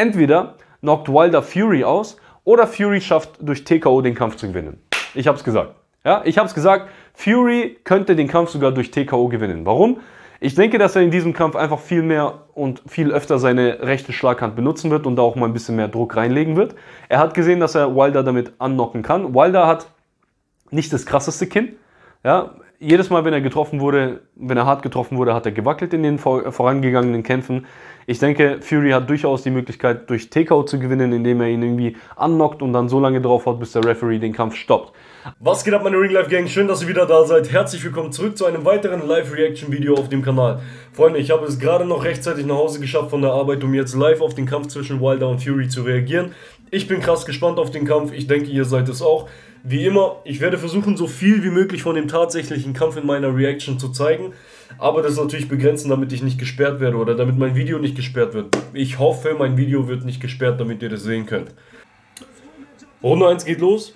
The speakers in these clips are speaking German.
Entweder knockt Wilder Fury aus oder Fury schafft durch TKO den Kampf zu gewinnen. Ich habe es gesagt. Ja, ich habe es gesagt, Fury könnte den Kampf sogar durch TKO gewinnen. Warum? Ich denke, dass er in diesem Kampf einfach viel mehr und viel öfter seine rechte Schlaghand benutzen wird und da auch mal ein bisschen mehr Druck reinlegen wird. Er hat gesehen, dass er Wilder damit annocken kann. Wilder hat nicht das krasseste Kinn. Ja, jedes Mal, wenn er getroffen wurde, wenn er hart getroffen wurde, hat er gewackelt in den vorangegangenen Kämpfen. Ich denke, Fury hat durchaus die Möglichkeit, durch TKO zu gewinnen, indem er ihn irgendwie annockt und dann so lange draufhaut, bis der Referee den Kampf stoppt. Was geht ab, meine Ring Life Gang? Schön, dass ihr wieder da seid. Herzlich willkommen zurück zu einem weiteren Live-Reaction-Video auf dem Kanal. Freunde, ich habe es gerade noch rechtzeitig nach Hause geschafft von der Arbeit, um jetzt live auf den Kampf zwischen Wilder und Fury zu reagieren. Ich bin krass gespannt auf den Kampf. Ich denke, ihr seid es auch. Wie immer, ich werde versuchen, so viel wie möglich von dem tatsächlichen Kampf in meiner Reaction zu zeigen. Aber das ist natürlich begrenzen, damit ich nicht gesperrt werde oder damit mein Video nicht gesperrt wird. Ich hoffe, mein Video wird nicht gesperrt, damit ihr das sehen könnt. Runde 1 geht los.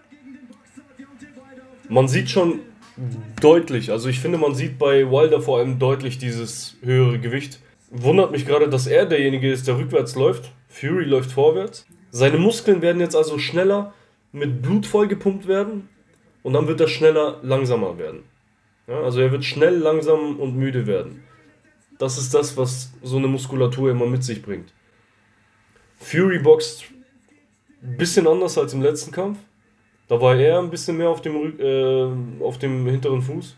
Man sieht schon deutlich, also ich finde, man sieht bei Wilder vor allem deutlich dieses höhere Gewicht. Wundert mich gerade, dass er derjenige ist, der rückwärts läuft. Fury läuft vorwärts. Seine Muskeln werden jetzt also schneller mit Blut vollgepumpt werden und dann wird er schneller, langsamer werden. Ja, also er wird schnell, langsam und müde werden. Das ist das, was so eine Muskulatur immer mit sich bringt. Fury boxt ein bisschen anders als im letzten Kampf. Da war er ein bisschen mehr auf dem hinteren Fuß.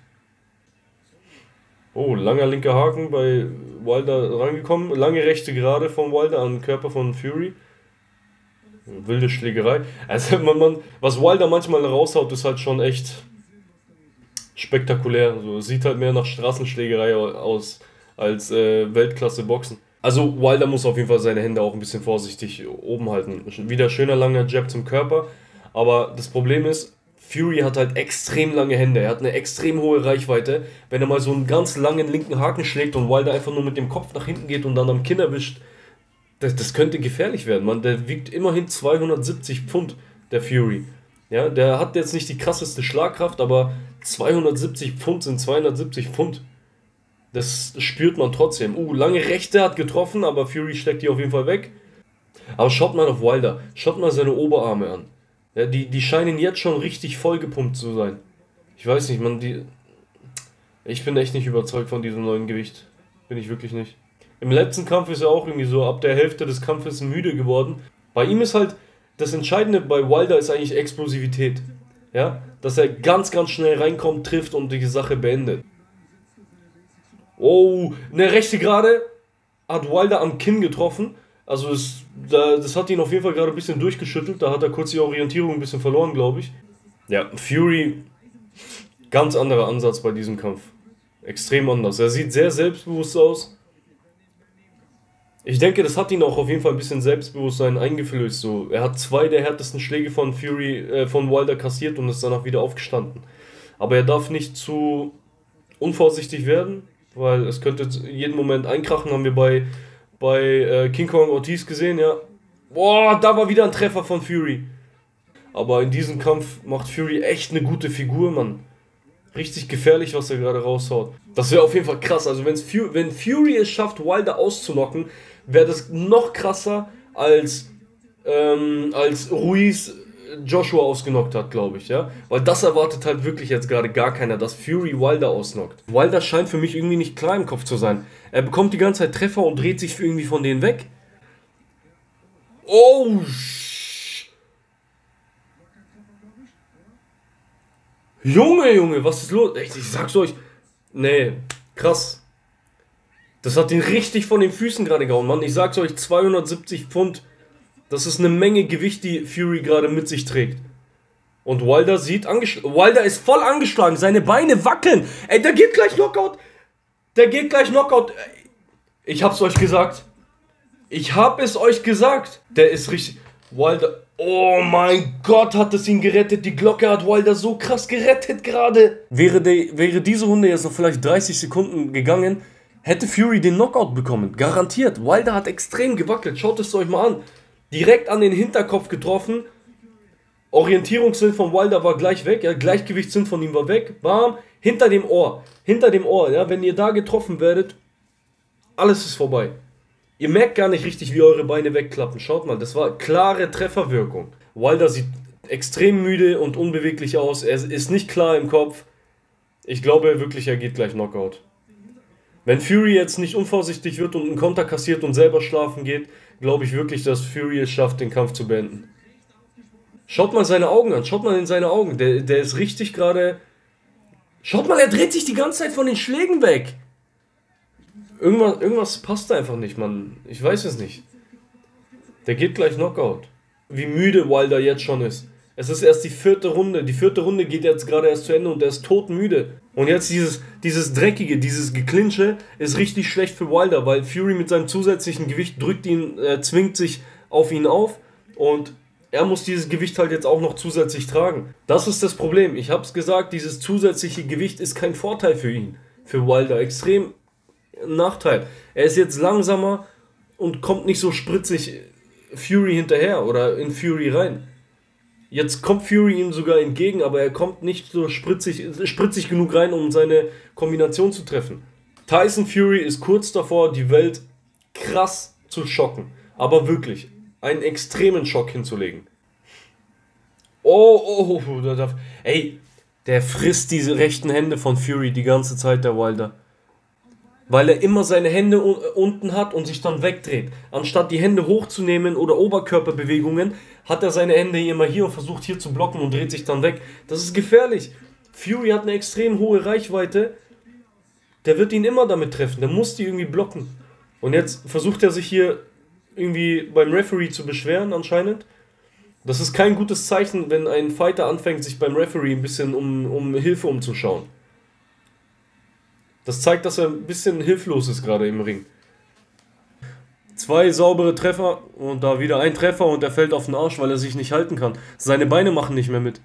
Oh, langer linker Haken bei Wilder rangekommen. Lange rechte Gerade von Wilder an den Körper von Fury. Wilde Schlägerei. Also was Wilder manchmal raushaut, ist halt schon echt spektakulär. So, sieht halt mehr nach Straßenschlägerei aus als Weltklasse-Boxen. Also Wilder muss auf jeden Fall seine Hände auch ein bisschen vorsichtig oben halten. Wieder schöner langer Jab zum Körper. Aber das Problem ist, Fury hat halt extrem lange Hände. Er hat eine extrem hohe Reichweite. Wenn er mal so einen ganz langen linken Haken schlägt und Wilder einfach nur mit dem Kopf nach hinten geht und dann am Kinn erwischt, das könnte gefährlich werden. Man, der wiegt immerhin 270 Pfund, der Fury. Ja, der hat jetzt nicht die krasseste Schlagkraft, aber 270 Pfund sind 270 Pfund. Das spürt man trotzdem. Lange Rechte hat getroffen, aber Fury steckt die auf jeden Fall weg. Aber schaut mal auf Wilder. Schaut mal seine Oberarme an. Ja, die scheinen jetzt schon richtig vollgepumpt zu sein. Ich weiß nicht, ich bin echt nicht überzeugt von diesem neuen Gewicht. Bin ich wirklich nicht. Im letzten Kampf ist er auch irgendwie so ab der Hälfte des Kampfes müde geworden. Bei ihm ist halt, das Entscheidende bei Wilder ist eigentlich Explosivität. Ja? Dass er ganz, ganz schnell reinkommt, trifft und die Sache beendet. Oh, eine rechte Gerade hat Wilder am Kinn getroffen. Also das hat ihn auf jeden Fall gerade ein bisschen durchgeschüttelt. Da hat er kurz die Orientierung ein bisschen verloren, glaube ich. Ja, Fury, ganz anderer Ansatz bei diesem Kampf. Extrem anders. Er sieht sehr selbstbewusst aus. Ich denke, das hat ihn auch auf jeden Fall ein bisschen Selbstbewusstsein eingeflößt. So, er hat 2 der härtesten Schläge von Wilder kassiert und ist danach wieder aufgestanden. Aber er darf nicht zu unvorsichtig werden, weil es könnte jeden Moment einkrachen, haben wir bei King Kong Ortiz gesehen, ja. Boah, da war wieder ein Treffer von Fury. Aber in diesem Kampf macht Fury echt eine gute Figur, Mann. Richtig gefährlich, was er gerade raushaut. Das wäre auf jeden Fall krass. Also wenn Fury es schafft, Wilder auszunocken, wäre das noch krasser als Ruiz Joshua ausgenockt hat, glaube ich, ja. Weil das erwartet halt wirklich jetzt gerade gar keiner, dass Fury Wilder ausnockt. Wilder scheint für mich irgendwie nicht klar im Kopf zu sein. Er bekommt die ganze Zeit Treffer und dreht sich irgendwie von denen weg. Oh, Junge, was ist los? Ich sag's euch. Nee, krass. Das hat ihn richtig von den Füßen gerade gehauen, Mann. Ich sag's euch, 270 Pfund. Das ist eine Menge Gewicht, die Fury gerade mit sich trägt. Und Wilder Wilder ist voll angeschlagen. Seine Beine wackeln. Ey, der geht gleich Knockout. Der geht gleich Knockout. Ich hab's euch gesagt. Ich hab es euch gesagt. Der ist richtig... Wilder... Oh mein Gott, hat es ihn gerettet. Die Glocke hat Wilder so krass gerettet gerade. Wäre diese Runde jetzt noch vielleicht 30 Sekunden gegangen, hätte Fury den Knockout bekommen. Garantiert. Wilder hat extrem gewackelt. Schaut es euch mal an. Direkt an den Hinterkopf getroffen. Orientierungssinn von Wilder war gleich weg. Ja, Gleichgewichtssinn von ihm war weg. Bam. Hinter dem Ohr. Ja, wenn ihr da getroffen werdet, alles ist vorbei. Ihr merkt gar nicht richtig, wie eure Beine wegklappen. Schaut mal, das war klare Trefferwirkung. Wilder sieht extrem müde und unbeweglich aus. Er ist nicht klar im Kopf. Ich glaube wirklich, er geht gleich Knockout. Wenn Fury jetzt nicht unvorsichtig wird und einen Konter kassiert und selber schlafen geht, glaube ich wirklich, dass Fury es schafft, den Kampf zu beenden. Schaut mal seine Augen an, schaut mal in seine Augen. Der ist richtig gerade... Schaut mal, er dreht sich die ganze Zeit von den Schlägen weg. Irgendwas passt einfach nicht, Mann. Ich weiß es nicht. Der geht gleich Knockout. Wie müde Wilder jetzt schon ist. Es ist erst die 4. Runde. Die 4. Runde geht jetzt gerade erst zu Ende und er ist todmüde. Und jetzt dieses Dreckige, dieses Geklinsche ist richtig schlecht für Wilder, weil Fury mit seinem zusätzlichen Gewicht drückt ihn, zwingt sich auf ihn auf und er muss dieses Gewicht halt jetzt auch noch zusätzlich tragen. Das ist das Problem. Ich hab's gesagt, dieses zusätzliche Gewicht ist kein Vorteil für ihn. Für Wilder. Extrem Nachteil. Er ist jetzt langsamer und kommt nicht so spritzig Fury hinterher oder in Fury rein. Jetzt kommt Fury ihm sogar entgegen, aber er kommt nicht so spritzig genug rein, um seine Kombination zu treffen. Tyson Fury ist kurz davor, die Welt krass zu schocken. Aber wirklich, einen extremen Schock hinzulegen. Ey, der frisst diese rechten Hände von Fury die ganze Zeit, der Wilder. Weil er immer seine Hände unten hat und sich dann wegdreht. Anstatt die Hände hochzunehmen oder Oberkörperbewegungen, hat er seine Hände immer hier und versucht hier zu blocken und dreht sich dann weg. Das ist gefährlich. Fury hat eine extrem hohe Reichweite. Der wird ihn immer damit treffen. Der muss die irgendwie blocken. Und jetzt versucht er sich hier irgendwie beim Referee zu beschweren anscheinend. Das ist kein gutes Zeichen, wenn ein Fighter anfängt, sich beim Referee ein bisschen um Hilfe umzuschauen. Das zeigt, dass er ein bisschen hilflos ist gerade im Ring. 2 saubere Treffer und da wieder ein Treffer und er fällt auf den Arsch, weil er sich nicht halten kann. Seine Beine machen nicht mehr mit.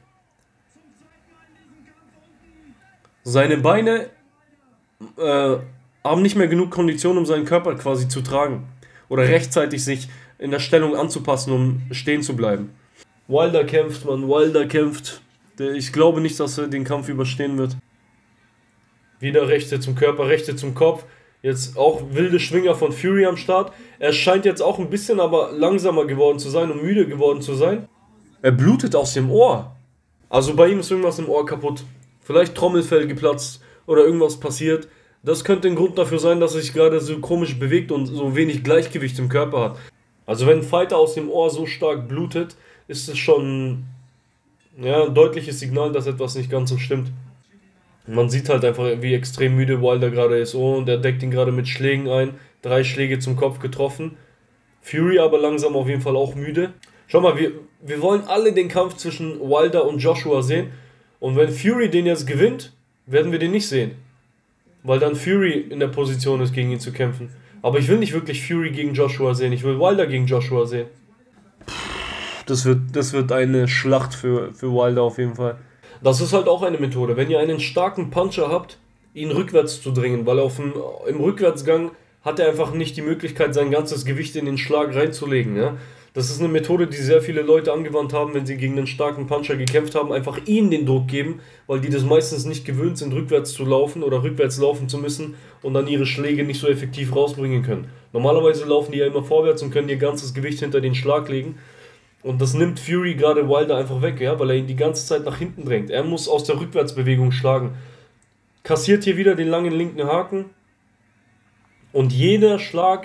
Seine Beine haben nicht mehr genug Kondition, um seinen Körper quasi zu tragen. Oder rechtzeitig sich in der Stellung anzupassen, um stehen zu bleiben. Wilder kämpft, Mann, Wilder kämpft. Ich glaube nicht, dass er den Kampf überstehen wird. Wieder Rechte zum Körper, Rechte zum Kopf. Jetzt auch wilde Schwinger von Fury am Start. Er scheint jetzt auch ein bisschen aber langsamer geworden zu sein und müde geworden zu sein. Er blutet aus dem Ohr. Also bei ihm ist irgendwas im Ohr kaputt. Vielleicht Trommelfell geplatzt oder irgendwas passiert. Das könnte ein Grund dafür sein, dass er sich gerade so komisch bewegt und so wenig Gleichgewicht im Körper hat. Also wenn ein Fighter aus dem Ohr so stark blutet, ist es schon ein deutliches Signal, dass etwas nicht ganz so stimmt. Man sieht halt einfach, wie extrem müde Wilder gerade ist. Oh, und er deckt ihn gerade mit Schlägen ein. 3 Schläge zum Kopf getroffen. Fury aber langsam auf jeden Fall auch müde. Schau mal, wir wollen alle den Kampf zwischen Wilder und Joshua sehen. Und wenn Fury den jetzt gewinnt, werden wir den nicht sehen. Weil dann Fury in der Position ist, gegen ihn zu kämpfen. Aber ich will nicht wirklich Fury gegen Joshua sehen. Ich will Wilder gegen Joshua sehen. Das wird eine Schlacht für Wilder auf jeden Fall. Das ist halt auch eine Methode. Wenn ihr einen starken Puncher habt, ihn rückwärts zu drängen, weil im Rückwärtsgang hat er einfach nicht die Möglichkeit, sein ganzes Gewicht in den Schlag reinzulegen. Ja? Das ist eine Methode, die sehr viele Leute angewandt haben, wenn sie gegen einen starken Puncher gekämpft haben, einfach ihnen den Druck geben, weil die das meistens nicht gewöhnt sind, rückwärts zu laufen oder rückwärts laufen zu müssen und dann ihre Schläge nicht so effektiv rausbringen können. Normalerweise laufen die ja immer vorwärts und können ihr ganzes Gewicht hinter den Schlag legen. Und das nimmt Fury gerade Wilder einfach weg, ja, weil er ihn die ganze Zeit nach hinten drängt. Er muss aus der Rückwärtsbewegung schlagen. Kassiert hier wieder den langen linken Haken. Und jeder Schlag,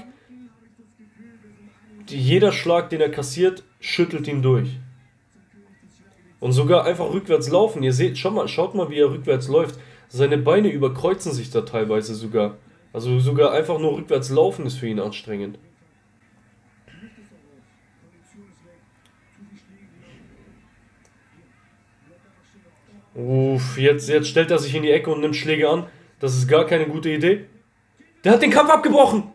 den er kassiert, schüttelt ihn durch. Und sogar einfach rückwärts laufen. Ihr seht, schaut mal, wie er rückwärts läuft. Seine Beine überkreuzen sich da teilweise sogar. Also sogar einfach nur rückwärts laufen ist für ihn anstrengend. Uff, jetzt stellt er sich in die Ecke und nimmt Schläge an. Das ist gar keine gute Idee. Der hat den Kampf abgebrochen.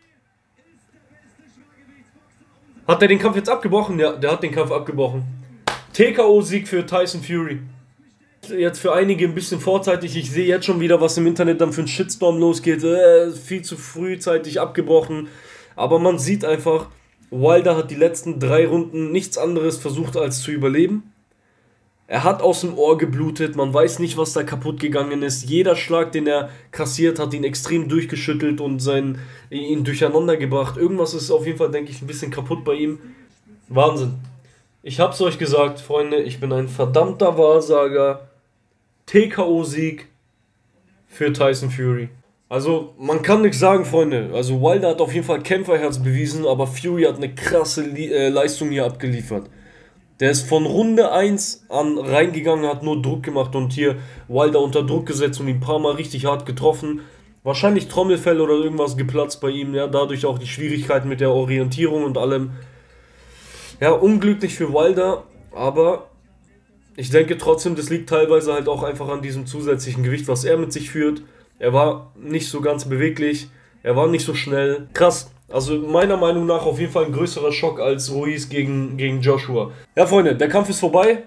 Hat er den Kampf jetzt abgebrochen? Ja, der hat den Kampf abgebrochen. TKO-Sieg für Tyson Fury. Jetzt für einige ein bisschen vorzeitig. Ich sehe jetzt schon wieder, was im Internet dann für ein Shitstorm losgeht. Viel zu frühzeitig abgebrochen. Aber man sieht einfach, Wilder hat die letzten 3 Runden nichts anderes versucht als zu überleben. Er hat aus dem Ohr geblutet, man weiß nicht, was da kaputt gegangen ist. Jeder Schlag, den er kassiert, hat ihn extrem durchgeschüttelt und ihn durcheinander gebracht. Irgendwas ist auf jeden Fall, denke ich, ein bisschen kaputt bei ihm. Wahnsinn. Ich hab's euch gesagt, Freunde, ich bin ein verdammter Wahrsager. TKO-Sieg für Tyson Fury. Also, man kann nichts sagen, Freunde. Also, Wilder hat auf jeden Fall Kämpferherz bewiesen, aber Fury hat eine krasse Leistung hier abgeliefert. Der ist von Runde 1 an reingegangen, hat nur Druck gemacht und hier Wilder unter Druck gesetzt und ihn ein paar Mal richtig hart getroffen. Wahrscheinlich Trommelfell oder irgendwas geplatzt bei ihm, ja, dadurch auch die Schwierigkeiten mit der Orientierung und allem. Ja, unglücklich für Wilder, aber ich denke trotzdem, das liegt teilweise halt auch einfach an diesem zusätzlichen Gewicht, was er mit sich führt. Er war nicht so ganz beweglich, er war nicht so schnell. Krass, also meiner Meinung nach auf jeden Fall ein größerer Schock als Ruiz gegen Joshua. Ja, Freunde, der Kampf ist vorbei.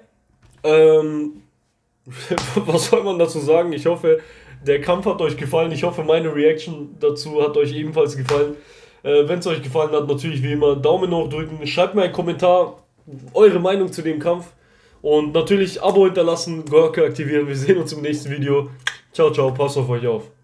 Was soll man dazu sagen? Ich hoffe, der Kampf hat euch gefallen. Ich hoffe, meine Reaction dazu hat euch ebenfalls gefallen. Wenn es euch gefallen hat, natürlich wie immer Daumen hoch drücken. Schreibt mir einen Kommentar, eure Meinung zu dem Kampf. Und natürlich Abo hinterlassen, Glocke aktivieren. Wir sehen uns im nächsten Video. Ciao, ciao, passt auf euch auf.